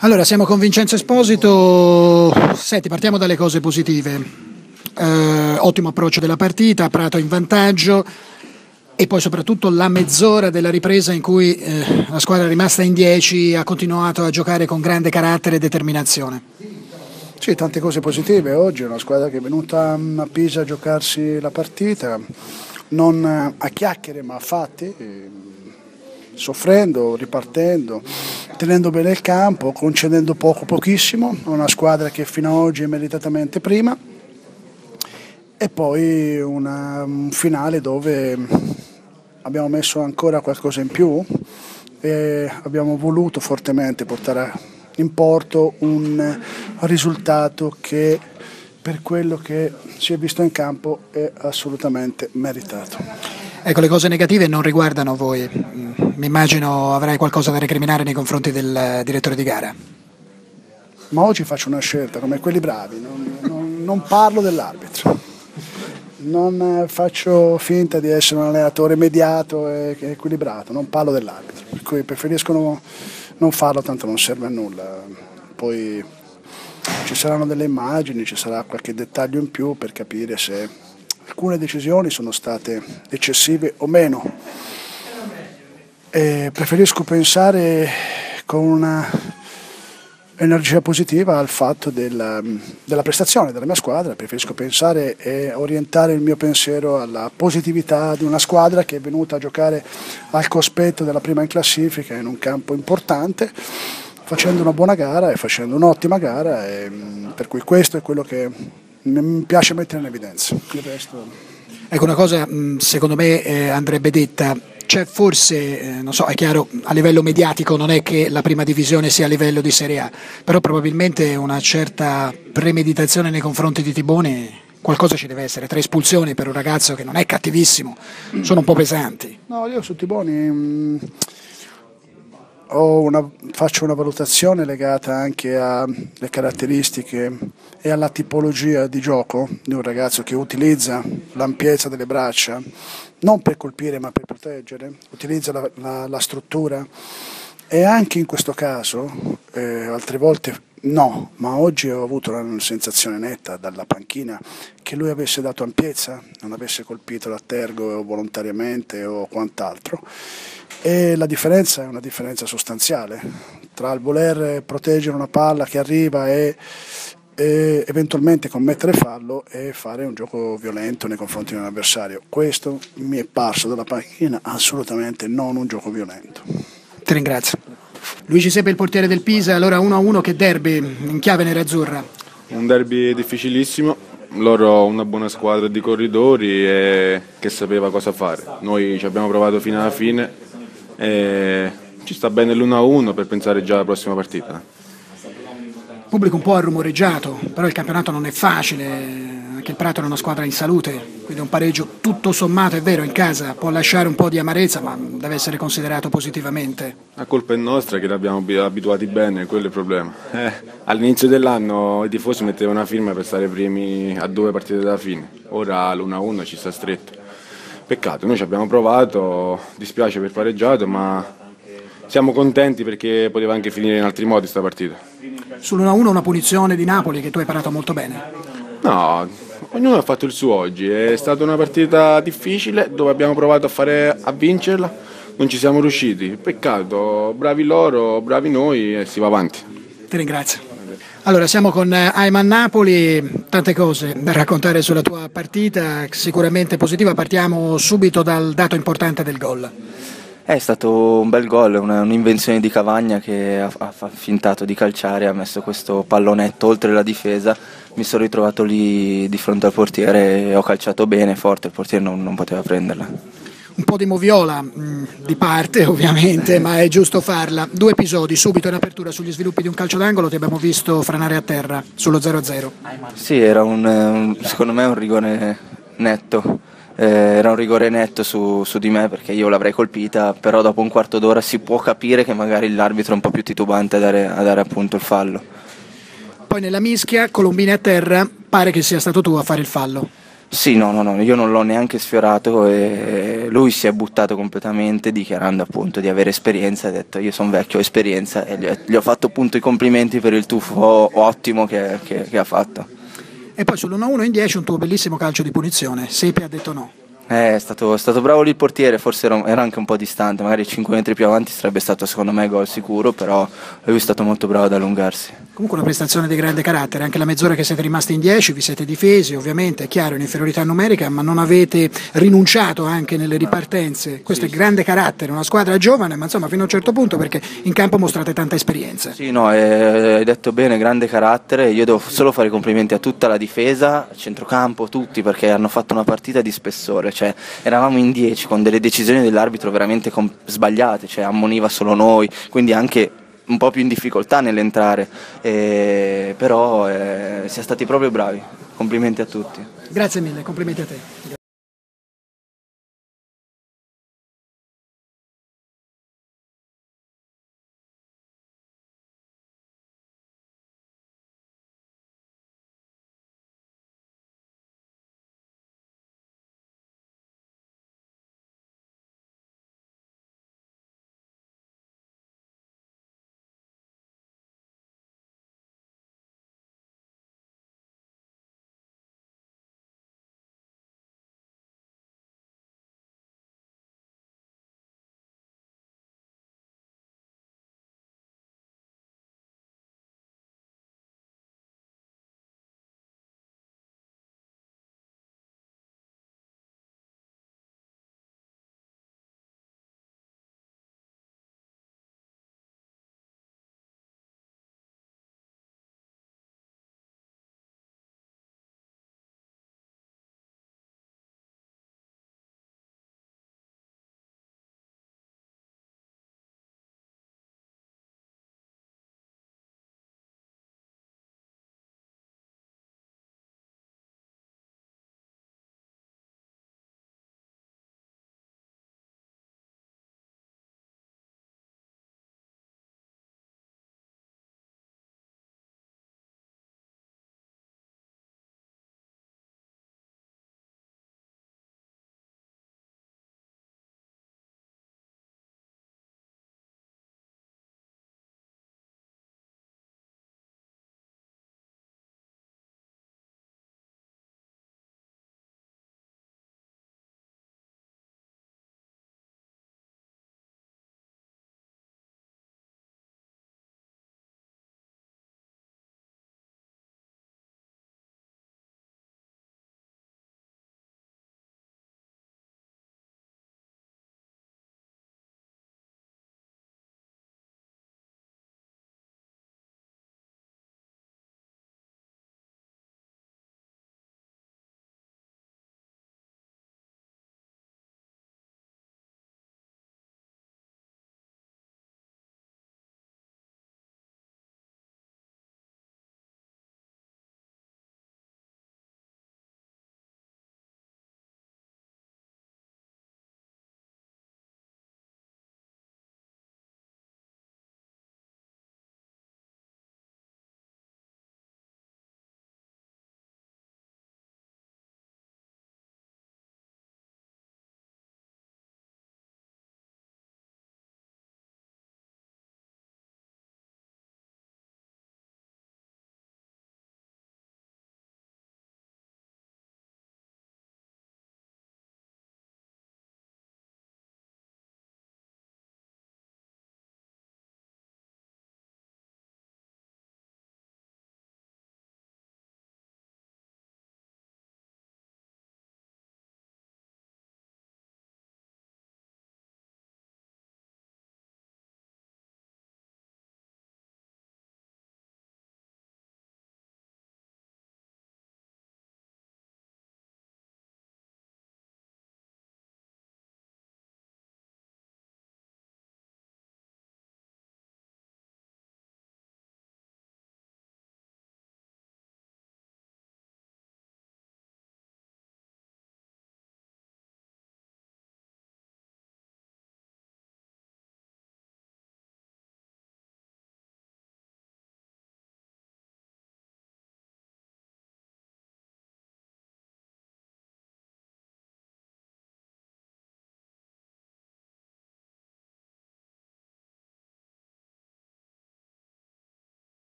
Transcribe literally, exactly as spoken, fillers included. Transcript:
Allora, siamo con Vincenzo Esposito. Senti, partiamo dalle cose positive. Eh, ottimo approccio della partita, Prato in vantaggio e poi soprattutto la mezz'ora della ripresa in cui eh, la squadra rimasta in dieci ha continuato a giocare con grande carattere e determinazione. Sì, tante cose positive. Oggi è una squadra che è venuta a Pisa a giocarsi la partita, non a chiacchiere ma a fatti, soffrendo, ripartendo, tenendo bene il campo, concedendo poco, pochissimo. Una squadra che fino ad oggi è meritatamente prima. E poi una, un finale dove abbiamo messo ancora qualcosa in più e abbiamo voluto fortemente portare in porto un risultato che per quello che si è visto in campo è assolutamente meritato. Ecco, le cose negative non riguardano voi, mi immagino avrai qualcosa da recriminare nei confronti del direttore di gara. Ma oggi faccio una scelta come quelli bravi, non, non, non parlo dell'arbitro. Non faccio finta di essere un allenatore mediato e equilibrato, non parlo dell'arbitro, per cui preferisco non, non farlo, tanto non serve a nulla. Poi ci saranno delle immagini, ci sarà qualche dettaglio in più per capire se alcune decisioni sono state eccessive o meno. E preferisco pensare con una energia positiva al fatto della, della prestazione della mia squadra, preferisco pensare e orientare il mio pensiero alla positività di una squadra che è venuta a giocare al cospetto della prima in classifica in un campo importante, facendo una buona gara e facendo un'ottima gara, e per cui questo è quello che mi piace mettere in evidenza. Il resto... Ecco, una cosa secondo me eh, andrebbe detta. C'è forse, eh, non so, è chiaro, a livello mediatico non è che la prima divisione sia a livello di Serie A, però probabilmente una certa premeditazione nei confronti di Tiboni, qualcosa ci deve essere. Tre espulsioni per un ragazzo che non è cattivissimo, sono un po' pesanti. No, io su Tiboni mh, ho una, faccio una valutazione legata anche alle caratteristiche e alla tipologia di gioco di un ragazzo che utilizza l'ampiezza delle braccia, non per colpire ma per proteggere, utilizza la, la, la struttura, e anche in questo caso, eh, altre volte no, ma oggi ho avuto una sensazione netta dalla panchina che lui avesse dato ampiezza, non avesse colpito la tergo volontariamente o quant'altro, e la differenza è una differenza sostanziale tra il voler proteggere una palla che arriva e e eventualmente commettere fallo e fare un gioco violento nei confronti di un avversario. Questo mi è parso dalla panchina assolutamente non un gioco violento. Ti ringrazio. Luigi Sepe, il portiere del Pisa. Allora uno a uno, che derby in chiave nerazzurra? Un derby difficilissimo, loro una buona squadra di corridori e che sapeva cosa fare. Noi ci abbiamo provato fino alla fine e ci sta bene l'uno a uno per pensare già alla prossima partita. Il pubblico un po' arrumoreggiato, però il campionato non è facile, anche il Prato è una squadra in salute, quindi un pareggio tutto sommato, è vero, in casa può lasciare un po' di amarezza, ma deve essere considerato positivamente. La colpa è nostra che l'abbiamo abituati bene, quello è il problema. Eh, all'inizio dell'anno i tifosi mettevano una firma per stare primi a due partite dalla fine, ora l'uno a uno ci sta stretto. Peccato, noi ci abbiamo provato, dispiace per pareggiato, ma siamo contenti perché poteva anche finire in altri modi sta partita. Sull'uno a uno una punizione di Napoli che tu hai parato molto bene. No, ognuno ha fatto il suo oggi, è stata una partita difficile dove abbiamo provato a, fare, a vincerla, non ci siamo riusciti, peccato, bravi loro, bravi noi e si va avanti. Ti ringrazio. Allora, siamo con Ayman Napoli, tante cose da raccontare sulla tua partita, sicuramente positiva, partiamo subito dal dato importante del gol. È stato un bel gol, una, un'invenzione di Cavagna che ha, ha fintato di calciare, ha messo questo pallonetto oltre la difesa, mi sono ritrovato lì di fronte al portiere e ho calciato bene, forte, il portiere non, non poteva prenderla. Un po' di moviola, mh, di parte ovviamente, ma è giusto farla. Due episodi, subito in apertura sugli sviluppi di un calcio d'angolo, ti abbiamo visto franare a terra sullo zero a zero. Sì, era un, un, secondo me un rigore netto. Eh, era un rigore netto su, su di me perché io l'avrei colpita, però dopo un quarto d'ora si può capire che magari l'arbitro è un po' più titubante a dare, a dare appunto il fallo. Poi nella mischia, Colombini a terra, pare che sia stato tu a fare il fallo. Sì, no, no, no, io non l'ho neanche sfiorato e lui si è buttato completamente dichiarando appunto di avere esperienza, ha detto io sono vecchio, ho esperienza e gli ho, gli ho fatto appunto i complimenti per il tuffo ottimo che, che, che ha fatto. E poi sull'uno a uno in dieci un tuo bellissimo calcio di punizione, Sepi ha detto no. Eh, È stato, è stato bravo lì il portiere, forse era, era anche un po' distante, magari cinque metri più avanti sarebbe stato secondo me gol sicuro, però lui è stato molto bravo ad allungarsi. Comunque una prestazione di grande carattere, anche la mezz'ora che siete rimasti in dieci, vi siete difesi, ovviamente è chiaro in inferiorità numerica, ma non avete rinunciato anche nelle ripartenze. Questo sì, è grande carattere, una squadra giovane, ma insomma fino a un certo punto perché in campo mostrate tanta esperienza. Sì, no, eh, hai detto bene, grande carattere, io devo solo fare i complimenti a tutta la difesa, centrocampo, tutti, perché hanno fatto una partita di spessore, cioè eravamo in dieci con delle decisioni dell'arbitro veramente com- sbagliate, cioè ammoniva solo noi, quindi anche un po' più in difficoltà nell'entrare, eh, però eh, siamo stati proprio bravi, complimenti a tutti. Grazie mille, complimenti a te.